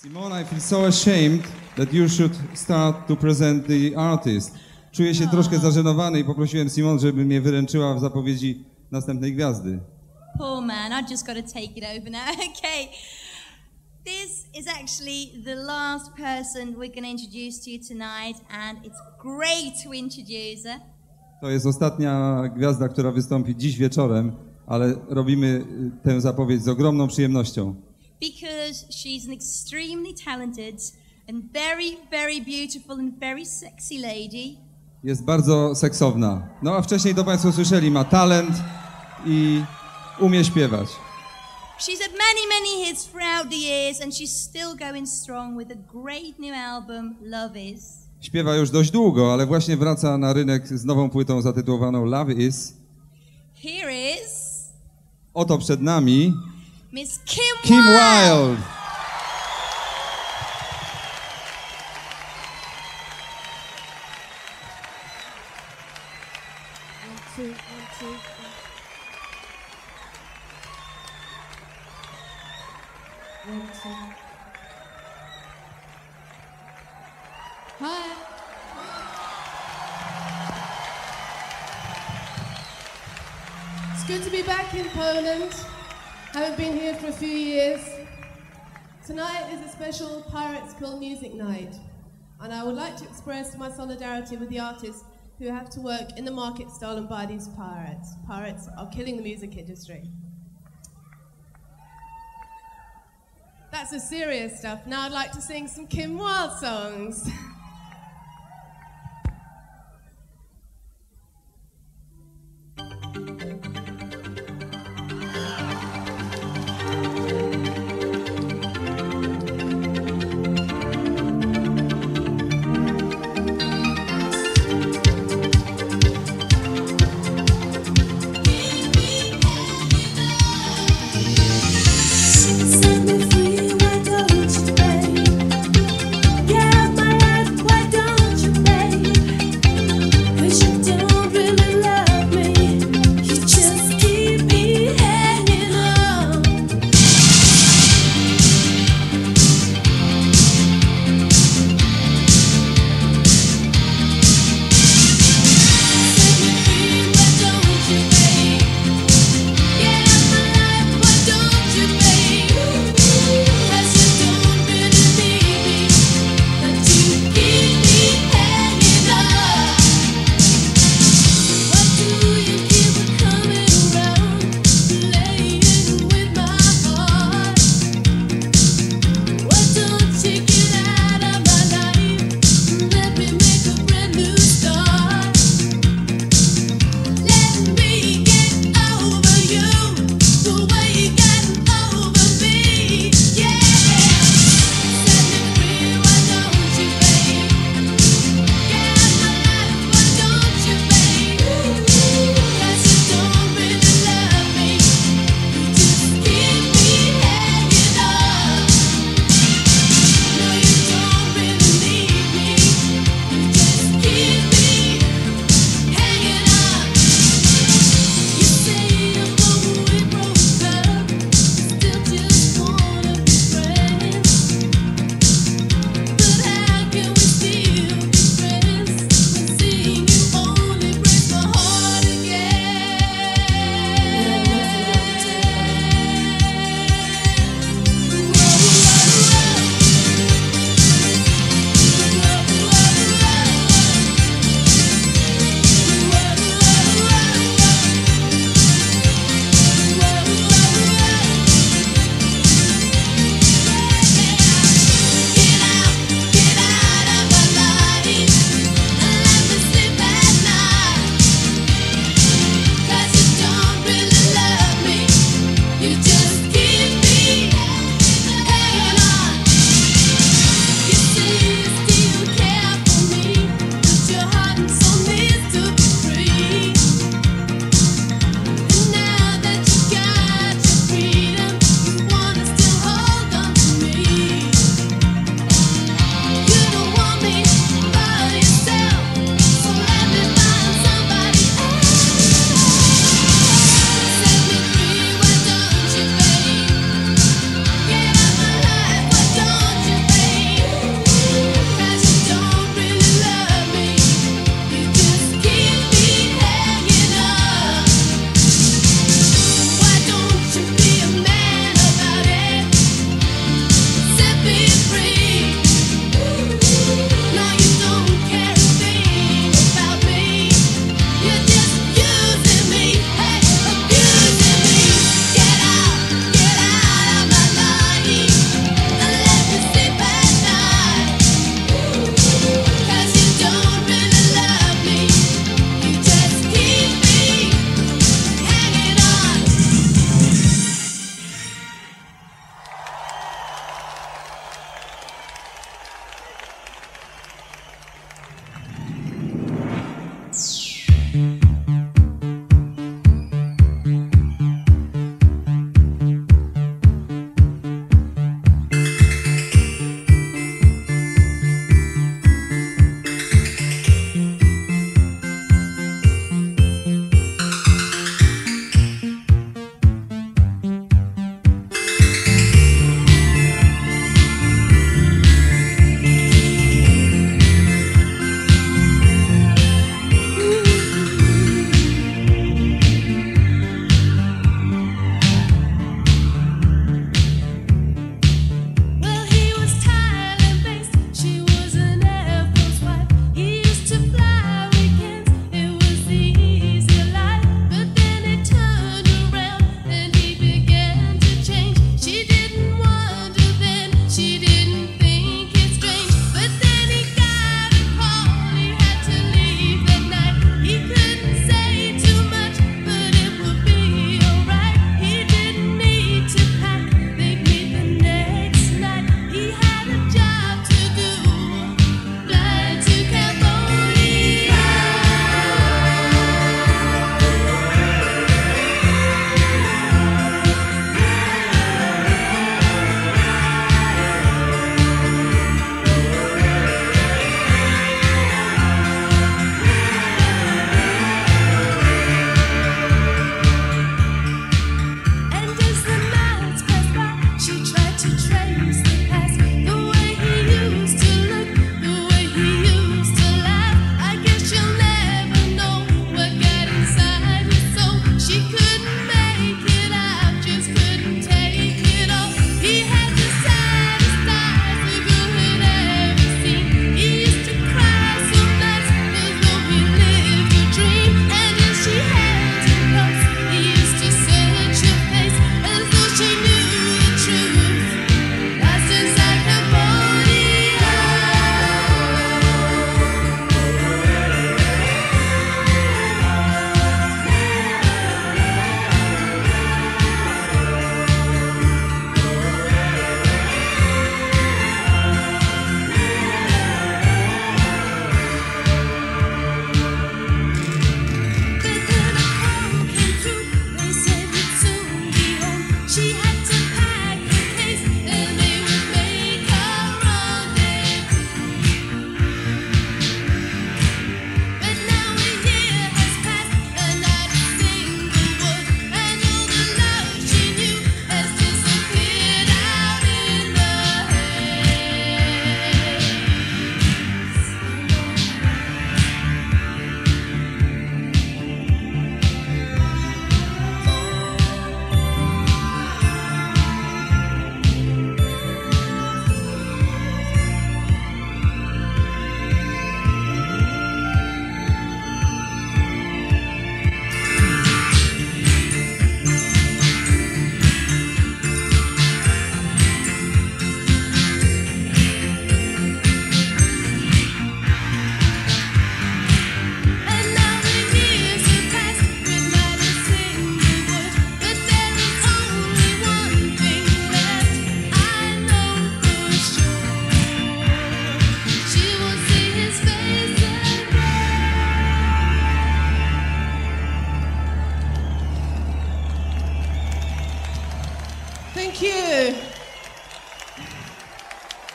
Simone, I feel so ashamed that you should start to present the artist. Czuję się troszkę zażenowany i poprosiłem Simone, żeby mnie wyręczyła w zapowiedzi następnej gwiazdy. Poor man, I've just got to take it over now. Okay. This is actually the last person we're going to introduce to you tonight, and it's great to introduce her. To jest ostatnia gwiazda, która wystąpi dziś wieczorem, ale robimy tę zapowiedź z ogromną przyjemnością. Because she's an extremely talented and very, very beautiful and very sexy lady. Jest bardzo seksowna. No a wcześniej to Państwo słyszeli, ma talent i umie śpiewać. She's had many, many hits throughout the years and she's still going strong with a great new album, Love Is. Śpiewa już dość długo, ale właśnie wraca na rynek z nową płytą zatytułowaną Love Is. Here is... Oto przed nami Miss Kim Wilde. Hi. It's good to be back in Poland. Haven't been here for a few years. Tonight is a special Pirates Kill Music night, and I would like to express my solidarity with the artists who have to work in the market stall and buy these pirates. Pirates are killing the music industry. That's the serious stuff. Now I'd like to sing some Kim Wilde songs. Set me free, why don't you, babe? Get my head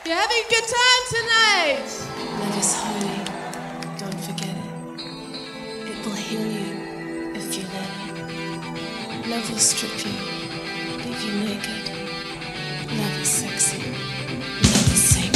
You're having a good time tonight. Love is holy, don't forget it. It will heal you if you let it. Love will strip you, leave you naked. Love is sexy, love is sacred.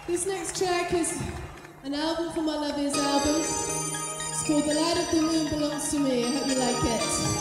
This next track is an album from my loveliest album. It's called The Light of the Moon Belongs to Me. I hope you like it.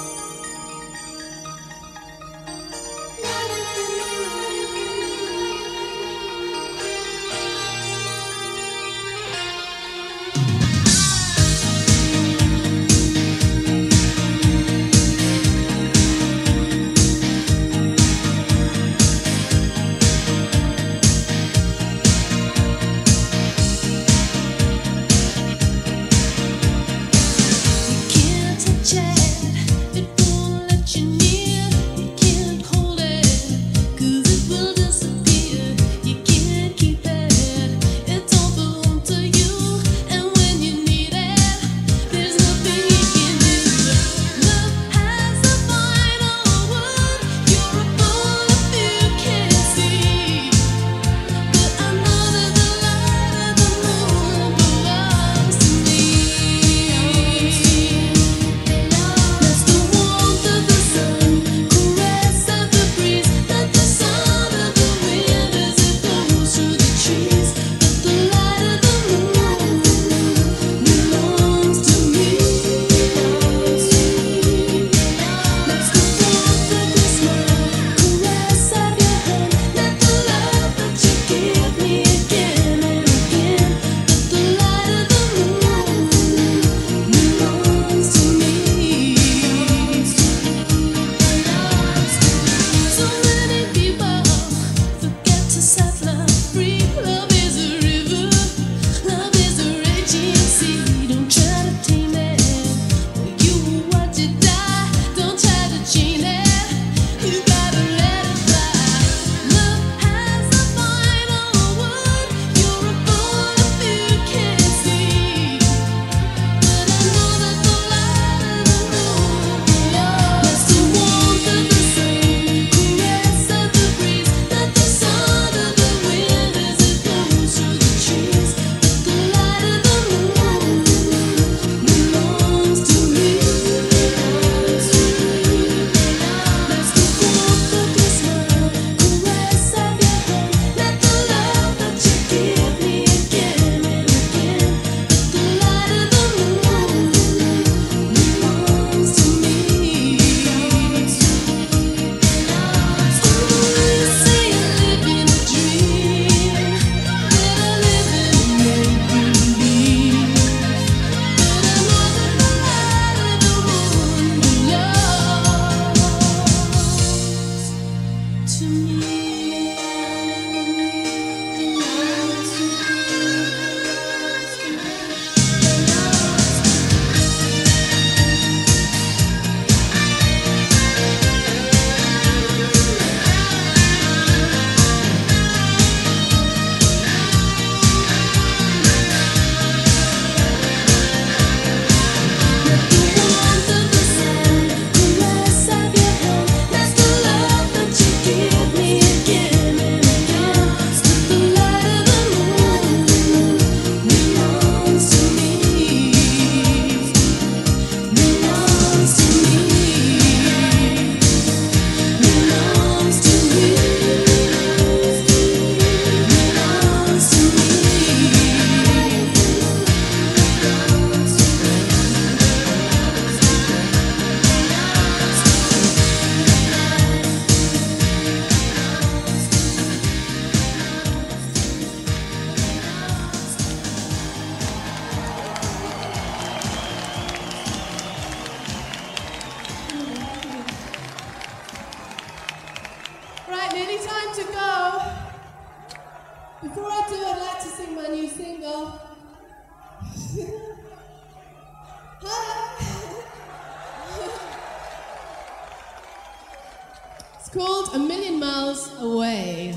It's called A Million Miles Away.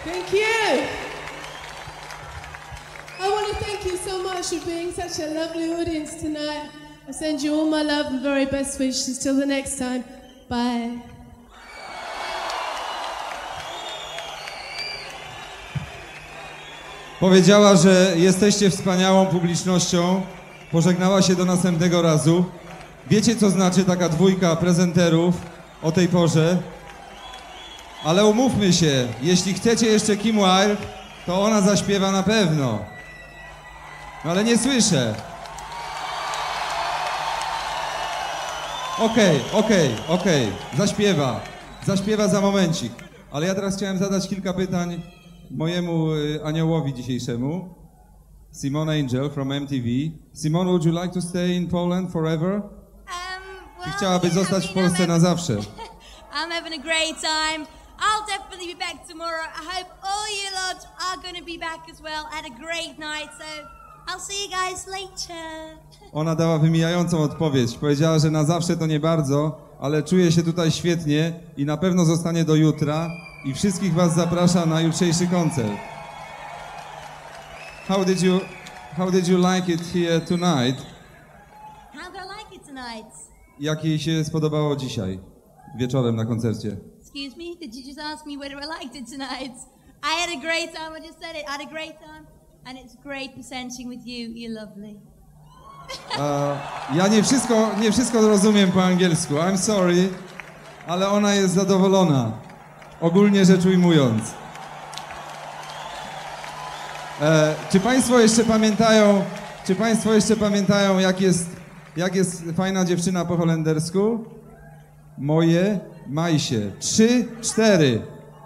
Thank you. I want to thank you so much for being such a lovely audience tonight. I send you all my love and very best wishes. Till the next time. Bye. Powiedziała, że jesteście wspaniałą publicznością. Pożegnała się do następnego razu. Wiecie, co znaczy taka dwójka prezenterów o tej porze? Ale umówmy się, jeśli chcecie jeszcze Kim Wilde, to ona zaśpiewa na pewno. No ale nie słyszę. Okej. Zaśpiewa za momencik. Ale ja teraz chciałem zadać kilka pytań mojemu aniołowi dzisiejszemu. Simone Angel from MTV. Simone, would you like to stay in Poland forever? Well, Chciałabyś zostać w Polsce na zawsze. I'm having a great time. I'll definitely be back tomorrow. I hope all you lot are going to be back as well. Had a great night, so I'll see you guys later. Ona dała wymijającą odpowiedź. Powiedziała, że na zawsze to nie bardzo, ale czuje się tutaj świetnie i na pewno zostanie do jutra i wszystkich was zaprasza na jutrzejszy koncert. How did you like it here tonight? How do I like it tonight? Jak jej się spodobało dzisiaj, wieczorem na koncercie? Excuse me, did you just ask me whether I liked it tonight? I had a great time, I just said it. I had a great time, and it's great presenting with you. You're lovely. Ja nie wszystko rozumiem po angielsku. I'm sorry, ale ona jest zadowolona. Ogólnie rzecz ujmując. Czy Państwo jeszcze pamiętają, jak jest fajna dziewczyna po holendersku? Moje majsie. 3, 4.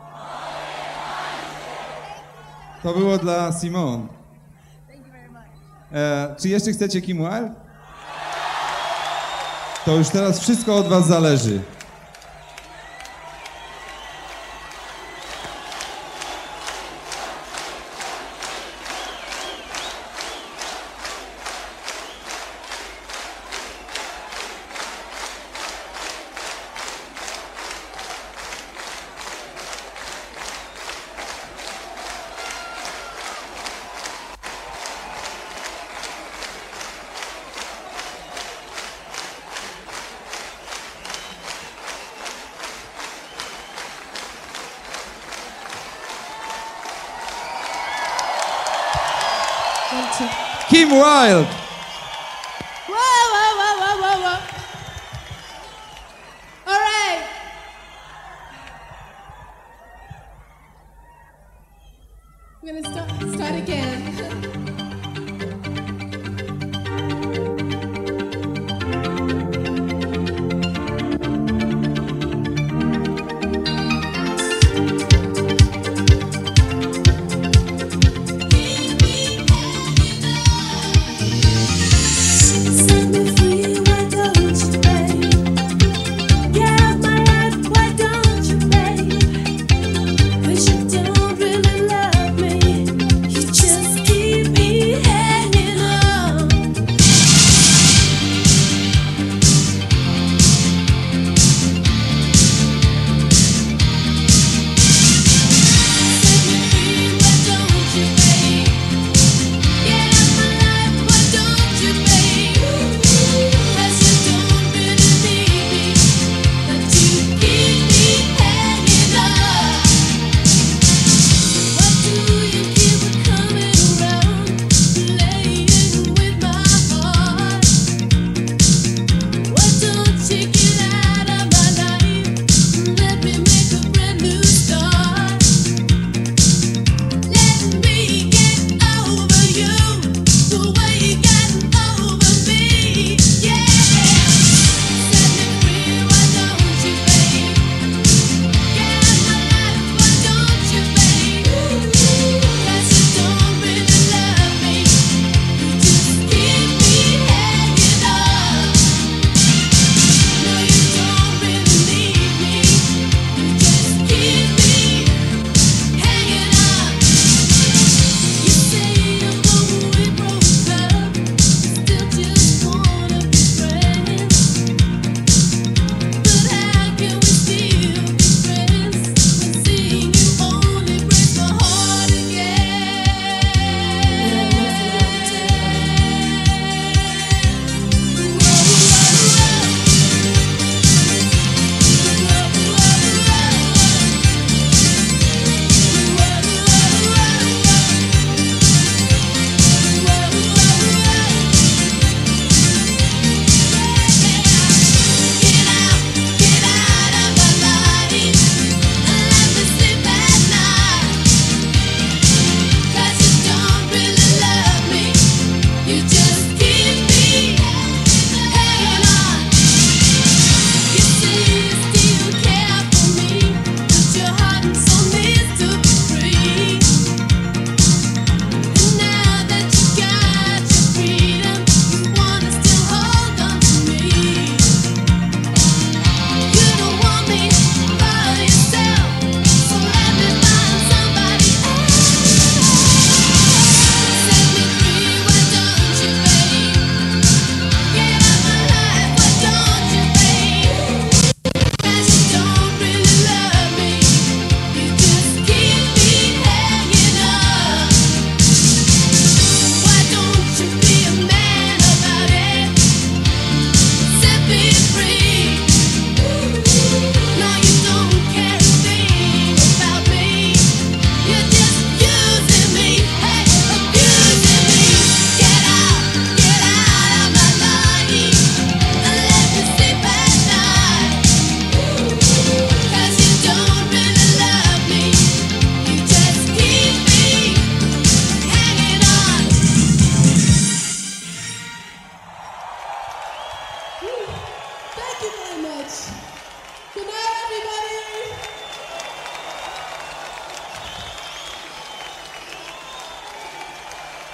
To było dla Simone. Thank you very much. Czy jeszcze chcecie Kim Wilde? To już teraz wszystko od was zależy. Kim Wilde! Whoa. All right. We're gonna start again. Keep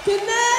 Good night.